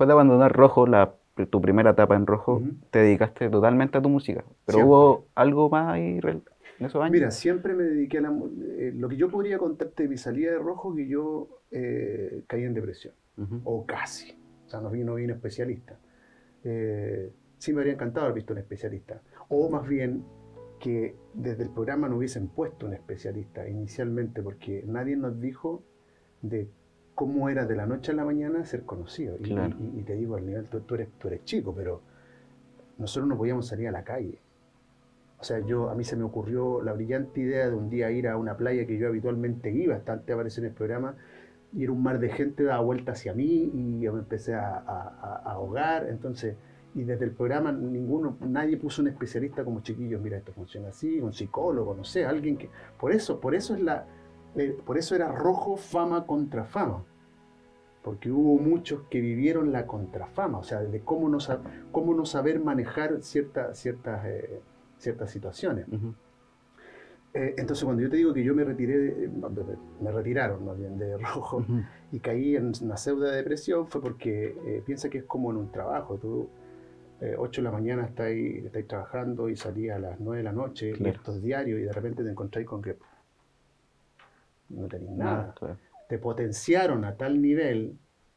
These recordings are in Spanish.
después de abandonar Rojo, tu primera etapa en Rojo, Ujú. te dedicaste totalmente a tu música. Pero Siempre. ¿hubo algo más ahí en esos años? Mira, siempre me dediqué a lo que yo podría contarte de mi salida de Rojo, que yo caí en depresión, Ujú. o casi. O sea, no vino especialista. Sí me habría encantado haber visto un especialista. O más bien que desde el programa no hubiesen puesto un especialista inicialmente, porque nadie nos dijo de cómo era de la noche a la mañana ser conocido. Claro. Y te digo, al nivel, tú eres chico, pero nosotros no podíamos salir a la calle. O sea, a mí se me ocurrió la brillante idea de un día ir a una playa que yo habitualmente iba, hasta antes de aparecer en el programa, y era un mar de gente, daba vuelta hacia mí y yo me empecé a ahogar. Entonces, y desde el programa nadie puso un especialista como chiquillos, mira, esto funciona así, un psicólogo, no sé, alguien que. Por eso era rojo fama contra fama, porque hubo muchos que vivieron la contrafama, o sea, de cómo no saber manejar ciertas situaciones. Ujú. Entonces, cuando yo te digo que yo me retiré, me retiraron más bien de rojo Ujú. y caí en una pseudo depresión, fue porque piensa que es como en un trabajo. Tú, 8 de la mañana estáis trabajando y salís a las 9 de la noche y Claro. esto es diario y de repente te encontráis con que no tenéis Nada, nada. claro. Te potenciaron a tal nivel,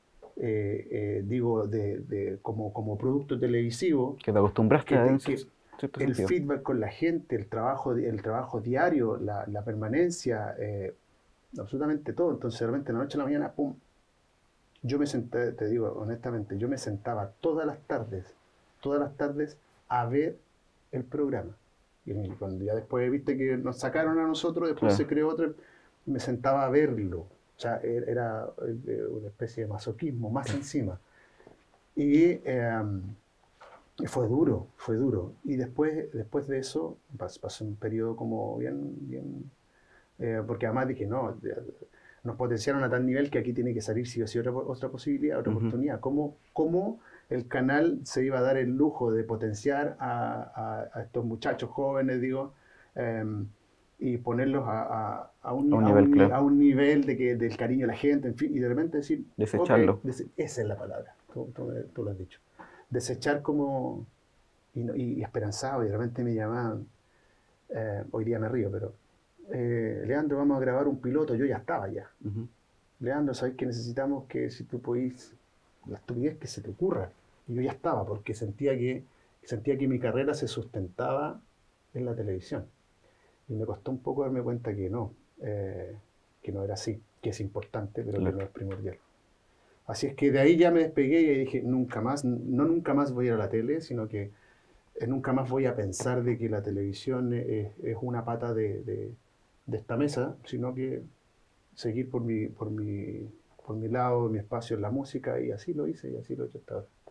digo, como producto televisivo, Que te acostumbraste que, en que cierto el sentido. feedback con la gente, el trabajo diario, la permanencia, absolutamente todo. Entonces, de repente, de la noche a la mañana, pum, yo me senté, te digo honestamente, yo me sentaba todas las tardes, a ver el programa. Y cuando ya después viste que nos sacaron a nosotros, después Claro. se creó otro, me sentaba a verlo. O sea, era una especie de masoquismo, más encima. Y fue duro, fue duro. Y después de eso, pasó un periodo como bien, porque además dije, no, nos potenciaron a tal nivel que aquí tiene que salir sí o sí otra posibilidad, otra Ujú. oportunidad. ¿Cómo el canal se iba a dar el lujo de potenciar a estos muchachos jóvenes, digo, eh, y ponerlos A un nivel, claro. a un nivel del cariño de la gente, en fin, y de repente decir, ok, Desecharlo. esa es la palabra, tú lo has dicho. Desechar como, y esperanzado, y de repente me llamaban, hoy día me río, pero Leandro, vamos a grabar un piloto, yo ya estaba ya. Ujú. Leandro, ¿sabes que necesitamos que si tú podís, la estupidez que se te ocurra? Y yo ya estaba, porque sentía que mi carrera se sustentaba en la televisión. Y me costó un poco darme cuenta eh, que no era así, que es importante, pero que Claro. no es primordial. Así es que de ahí ya me despegué y dije, nunca más, no nunca más voy a ir a la tele, sino que nunca más voy a pensar de que la televisión es una pata de esta mesa, sino que seguir por mi lado, mi espacio en la música, y así lo hice y así lo he hecho hasta ahora.